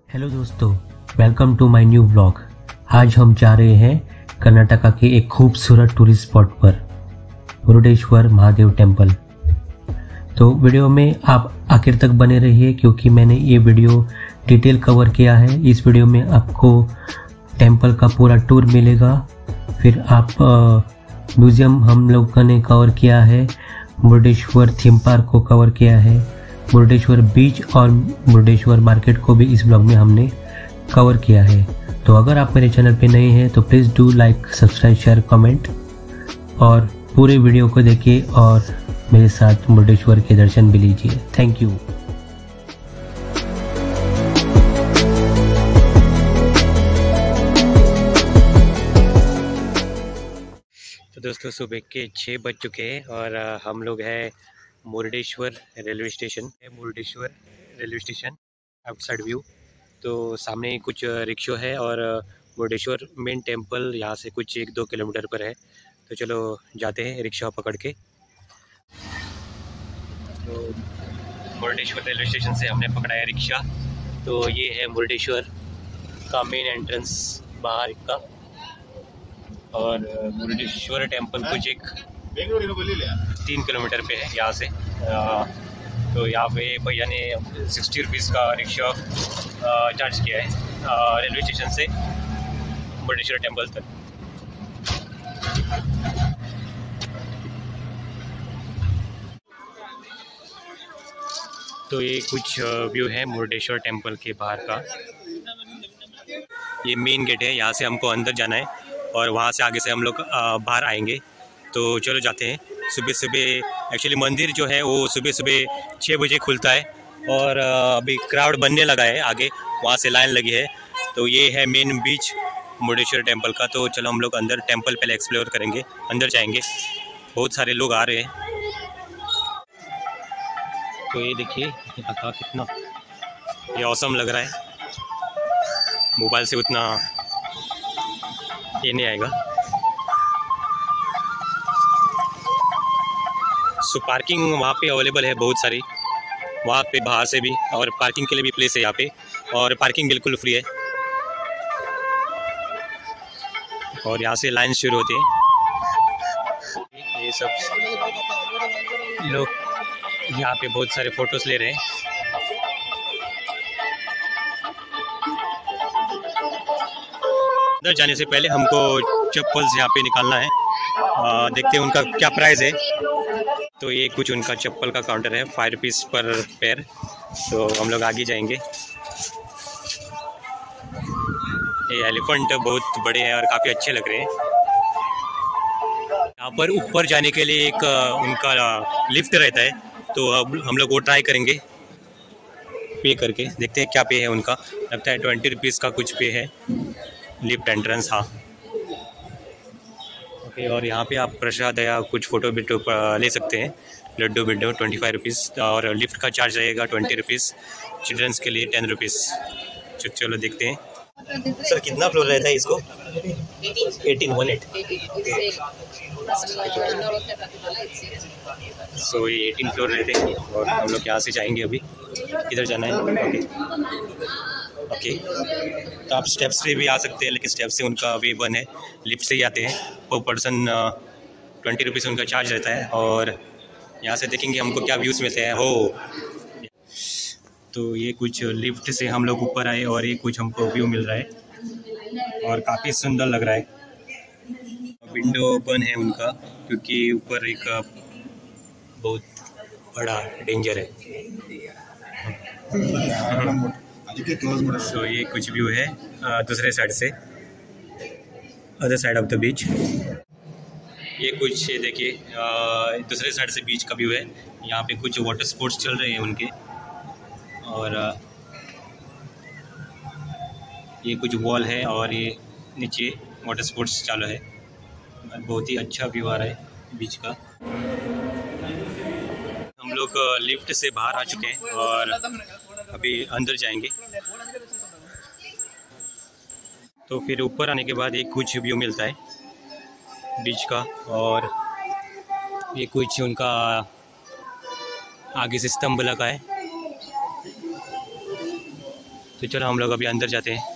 Hello दोस्तों, welcome to my new vlog. आज हम जा रहे हैं कर्नाटका के एक खूबसूरत टूरिस्ट स्पॉट पर, मुरुडेश्वर महादेव टेम्पल। तो वीडियो में आप आखिर तक बने रहिए क्योंकि मैंने ये वीडियो डिटेल कवर किया है। इस वीडियो में आपको टेम्पल का पूरा टूर मिलेगा। फिर आप म्यूजियम हम लोगों ने कवर किया है, मुरुडेश्वर थीम पार्क को कवर किया है, मुरुडेश्वर बीच और मुरुडेश्वर मार्केट को भी इस ब्लॉग में हमने कवर किया है। तो अगर आप मेरे चैनल पे नए हैं तो please do like, subscribe, share, comment और पूरे वीडियो को देखिए और मेरे साथ मुरुडेश्वर के दर्शन भी लीजिए। Thank you. तो दोस्तों, सुबह के 6 बज चुके हैं और हम लोग हैं Murudeshwar railway station. Murudeshwar railway station outside view. तो सामने कुछ रिक्शा है और मुरुडेश्वर मेन टेम्पल यहाँ से कुछ 1-2 किलोमीटर पर है। तो चलो जाते हैं रिक्शा पकड़ के। तो मुरुडेश्वर रेलवे स्टेशन से हमने पकड़ा है रिक्शा। तो ये है मुरुडेश्वर का मेन एंट्रेंस बाहर का, और मुरुडेश्वर टेम्पल कुछ एक 3 किलोमीटर पे है यहाँ से। तो यहाँ पे भैया ने 60 रुपीज़ का रिक्शा चार्ज किया है रेलवे स्टेशन से मुरुडेश्वर टेम्पल तक। तो ये कुछ व्यू है मुरुडेश्वर टेम्पल के बाहर का। ये मेन गेट है, यहाँ से हमको अंदर जाना है और वहाँ से आगे से हम लोग बाहर आएंगे। तो चलो जाते हैं। सुबह सुबह एक्चुअली मंदिर जो है वो सुबह सुबह 6 बजे खुलता है और अभी क्राउड बनने लगा है, आगे वहाँ से लाइन लगी है। तो ये है मेन बीच मुरुडेश्वर टेम्पल का। तो चलो हम लोग अंदर टेम्पल पहले एक्सप्लोर करेंगे, अंदर जाएंगे। बहुत सारे लोग आ रहे हैं। तो ये देखिए यहाँ का कितना ये औसम लग रहा है, मोबाइल से उतना ये नहीं आएगा। सो पार्किंग वहाँ पे अवेलेबल है बहुत सारी, वहाँ पे बाहर से भी, और पार्किंग के लिए भी प्लेस है यहाँ पे, और पार्किंग बिल्कुल फ्री है। और यहाँ से लाइन शुरू होती है। ये सब लोग यहाँ पे बहुत सारे फोटोज ले रहे हैं। अंदर जाने से पहले हमको चप्पल्स यहाँ पे निकालना है, देखते हैं उनका क्या प्राइस है। तो ये कुछ उनका चप्पल का काउंटर है, 5 रुपीज़ पर पेयर। तो हम लोग आगे जाएंगे। ये एलिफेंट बहुत बड़े हैं और काफ़ी अच्छे लग रहे हैं। यहाँ पर ऊपर जाने के लिए एक उनका लिफ्ट रहता है, तो अब हम लोग वो ट्राई करेंगे पे करके। देखते हैं क्या पे है उनका। लगता है 20 रुपीज़ का कुछ पे है लिफ्ट एंट्रेंस। हाँ ओके। और यहाँ पे आप प्रसाद या कुछ फ़ोटो बिटो ले सकते हैं। लड्डू बिड्डू 25 रुपीज़, और लिफ्ट का चार्ज रहेगा 20 रुपीज़। चिल्ड्रंस के लिए 10 रुपीज़। चलो देखते हैं। सर कितना फ्लोर रहता है इसको? 18 सो ये 18 फ्लोर रहते हैं और हम लोग यहाँ से जाएंगे। अभी किधर जाना है? ओके। तो आप स्टेप्स से भी आ सकते हैं, लेकिन स्टेप से उनका अभी बंद है। लिफ्ट से ही आते हैं। पर पर्सन 20 रुपीज़ उनका चार्ज रहता है। और यहाँ से देखेंगे हमको क्या व्यूज़ मिलते हैं। हो तो ये कुछ लिफ्ट से हम लोग ऊपर आए और ये कुछ हमको व्यू मिल रहा है और काफ़ी सुंदर लग रहा है। विंडो बंद है उनका क्योंकि ऊपर एक बहुत बड़ा डेंजर है। तो ये कुछ व्यू है दूसरे साइड से, other side of the beach. ये कुछ देखिए दूसरे साइड से बीच का व्यू है। यहाँ पे कुछ वाटर स्पोर्ट्स चल रहे हैं उनके, और ये कुछ वॉल है और ये नीचे वाटर स्पोर्ट्स चालू है। बहुत ही अच्छा व्यू आ रहा है बीच का। हम लोग लिफ्ट से बाहर आ चुके हैं और अभी अंदर जाएंगे। तो फिर ऊपर आने के बाद एक कुछ व्यू मिलता है बीच का, और ये कुछ उनका आगे से स्तंभ लगा है। तो चलो हम लोग अभी अंदर जाते हैं।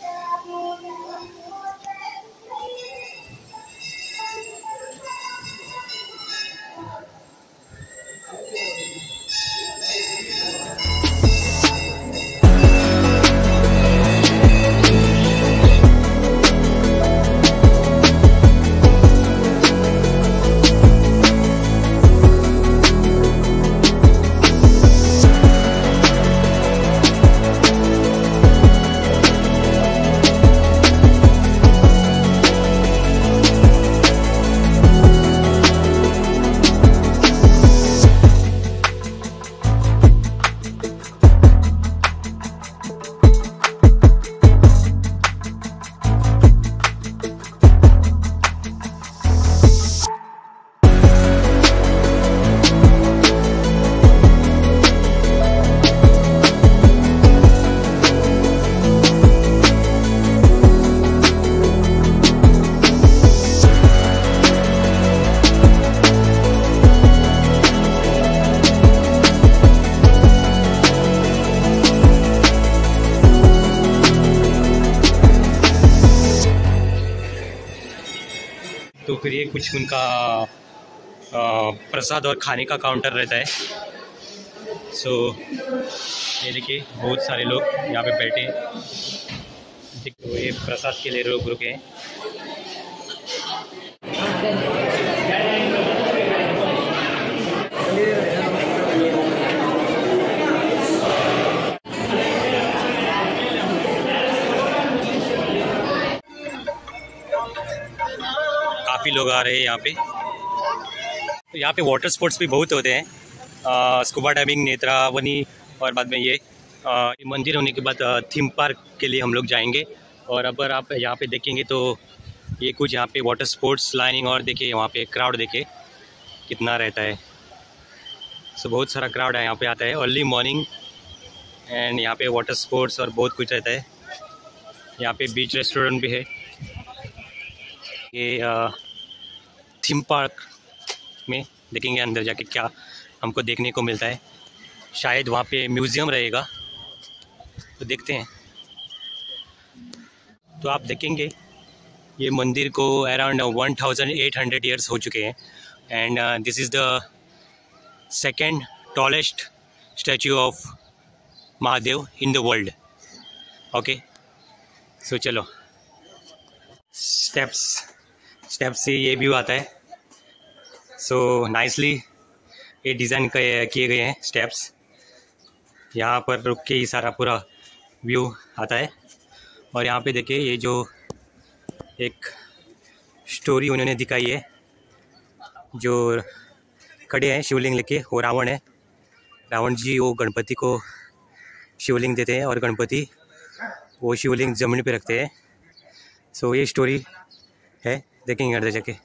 तो फिर ये कुछ उनका प्रसाद और खाने का काउंटर रहता है। सो ये देखिए बहुत सारे लोग यहाँ पे बैठे हैं। तो ये प्रसाद के लिए लोग रुके हैं। काफ़ी लोग आ रहे हैं यहाँ पे। तो यहाँ पे वाटर स्पोर्ट्स भी बहुत होते हैं, स्कूबा डाइविंग, नेत्रावनी, और बाद में ये मंदिर होने के बाद थीम पार्क के लिए हम लोग जाएंगे। और अगर आप यहाँ पे देखेंगे तो ये कुछ यहाँ पे वाटर स्पोर्ट्स लाइनिंग, और देखिए वहाँ पे क्राउड देखिए कितना रहता है। सो बहुत सारा क्राउड है यहाँ पे आता है अर्ली मॉर्निंग। एंड यहाँ पे वाटर स्पोर्ट्स और बहुत कुछ रहता है। यहाँ पे बीच रेस्टोरेंट भी है। ये थीम पार्क में देखेंगे अंदर जाके क्या हमको देखने को मिलता है। शायद वहाँ पे म्यूज़ियम रहेगा, तो देखते हैं। तो आप देखेंगे ये मंदिर को अराउंड 1800 ईयर्स हो चुके हैं। And this is the second tallest statue of Mahadev in the world. Okay, so चलो स्टेप्स से ये व्यू आता है। सो नाइसली ये डिज़ाइन किए गए हैं स्टेप्स। यहाँ पर रुक के ही सारा पूरा व्यू आता है। और यहाँ पे देखिए ये जो एक स्टोरी उन्होंने दिखाई है, जो खड़े हैं शिवलिंग लेके, वो रावण है। रावण जी वो गणपति को शिवलिंग देते हैं और गणपति वो शिवलिंग ज़मीन पे रखते हैं। सो ये स्टोरी है, देखेंगे अंदर जाके।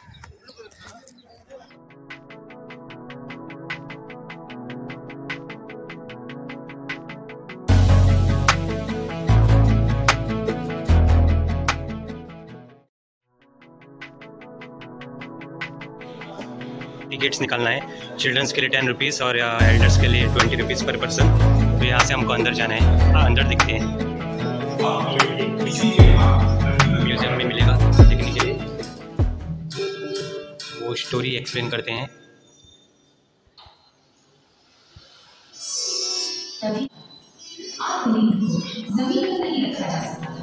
टिकट्स निकालना है। चिल्ड्रंस के लिए 10 रुपीज़ और एल्डर्स के लिए 20 रुपीज़ पर पर्सन। तो यहाँ से हमको अंदर जाना है। हाँ, अंदर दिखते हैं, म्यूजियम में मिलेगा देखने के लिए। वो स्टोरी एक्सप्लेन करते हैं। जमीन पर नहीं रखा जा सकता।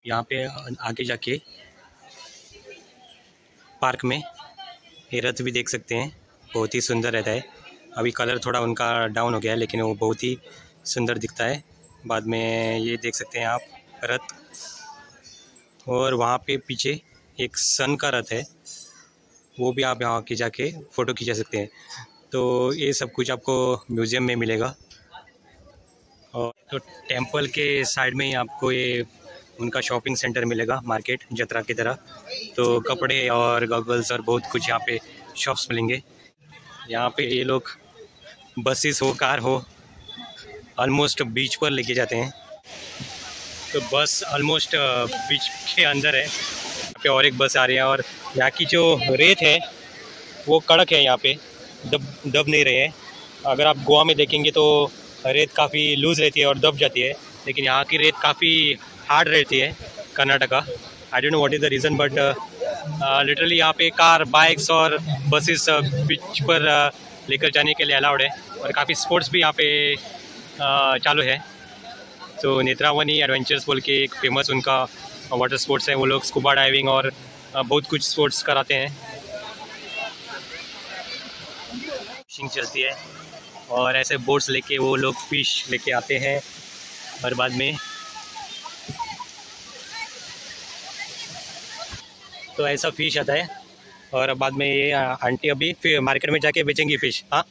यहाँ पे आगे जाके पार्क में ये रथ भी देख सकते हैं, बहुत ही सुंदर रहता है। अभी कलर थोड़ा उनका डाउन हो गया है, लेकिन वो बहुत ही सुंदर दिखता है बाद में। ये देख सकते हैं आप रथ, और वहाँ पे पीछे एक सन का रथ है, वो भी आप यहाँ के जाके फ़ोटो खिंचा सकते हैं। तो ये सब कुछ आपको म्यूज़ियम में मिलेगा। और तो टेंपल के साइड में ही आपको ये उनका शॉपिंग सेंटर मिलेगा, मार्केट जतरा की तरह। तो कपड़े और गॉगल्स और बहुत कुछ यहाँ पे शॉप्स मिलेंगे। यहाँ पे ये लोग बसेस हो, कार हो, ऑलमोस्ट बीच पर लेके जाते हैं। तो बस ऑलमोस्ट बीच के अंदर है। यहाँ पे और एक बस आ रही है, और यहाँ की जो रेत है वो कड़क है, यहाँ पे दब नहीं रहे हैं। अगर आप गोवा में देखेंगे तो रेत काफ़ी लूज़ रहती है और दब जाती है, लेकिन यहाँ की रेत काफ़ी हार्ड रहती है Karnataka. I don't know what is the reason, but literally यहाँ पे कार, बाइक्स और बसेस बीच पर लेकर जाने के लिए अलाउड है। और काफ़ी स्पोर्ट्स भी यहाँ पे चालू है। तो नेत्रावनी एडवेंचर्स बोल के एक फेमस उनका वाटर स्पोर्ट्स है। वो लोग स्कूबा डाइविंग और बहुत कुछ स्पोर्ट्स कराते हैं। फिशिंग चलती है और ऐसे बोट्स लेके वो लोग फिश लेके आते हैं, और बाद में तो ऐसा फिश आता है। और बाद में ये आंटी अभी फिर मार्केट में जाके बेचेंगी फिश। हाँ,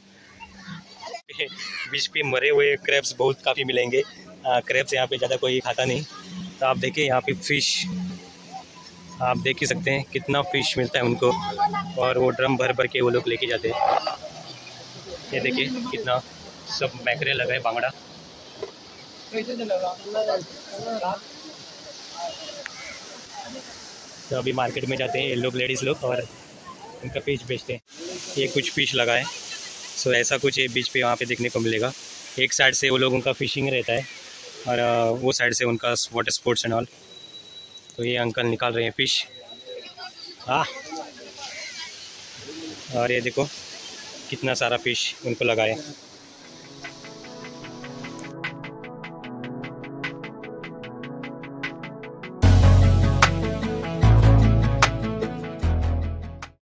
बीच पे मरे हुए क्रैब्स बहुत काफ़ी मिलेंगे। क्रैब्स यहाँ पे ज़्यादा कोई खाता नहीं। तो आप देखिए यहाँ पे फ़िश आप देख ही सकते हैं कितना फ़िश मिलता है उनको, और वो ड्रम भर भर के वो लोग लेके जाते हैं। ये देखिए कितना सब मैकरेल लगा है, बांगड़ा। तो अभी मार्केट में जाते हैं ये लोग, लेडीज़ लोग, और उनका फ़िश बेचते हैं। ये कुछ फ़िश लगा है। सो ऐसा कुछ ये बीच पे वहाँ पे देखने को मिलेगा। एक साइड से वो लोग उनका फ़िशिंग रहता है, और वो साइड से उनका वाटर स्पोर्ट्स एंड ऑल। तो ये अंकल निकाल रहे हैं फ़िश। और ये देखो कितना सारा फ़िश उनको लगा है।